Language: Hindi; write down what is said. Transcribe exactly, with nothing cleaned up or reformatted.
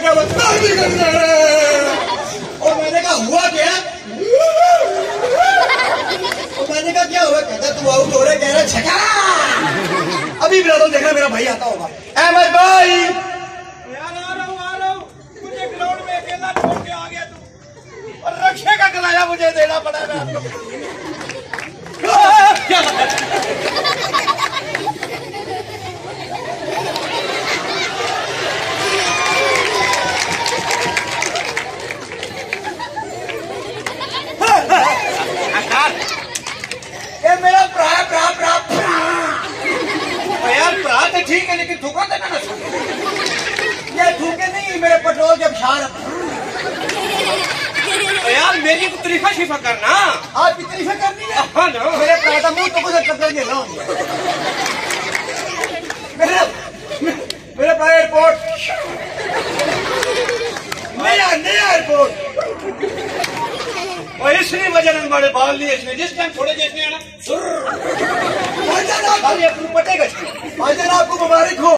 मेरा बदनाम भी कर रहे हैं। और मैंने कहा हुआ क्या? और मैंने कहा क्या हुआ? कहता तू आउट हो रहा है। कह रहा छक्का। अभी बिला दो, देखना मेरा भाई आता होगा। अहमद भाई यार आ रहा हूँ आ रहा हूँ। मुझे ग्राउंड में अकेला छोड़ के आ गया तू, और रक्षे का किराया मुझे देना पड़ेगा। क्या ये मेरा प्रा प्रा प्रा प्रा। यार प्रा तो ठीक है, लेकिन थूका देना ना। ये थूके नहीं, मेरे पेट्रोल के अबशार। यार मेरी तो तरीफा शिफा करना। आपकी तरीफा करनी है? हाँ ना। मेरे प्राता मुंह तो कुछ टक्कर के ना। मेरे मेरे पास एयरपोर्ट नया नया एयरपोर्ट। और इसलिए वजह ने बड़े बाल लिए इसने, जिस टाइम थोड़े जैसे है ना भाईजान आपको खाली अपनी पटेगा। भाईजान आपको मुबारक हो।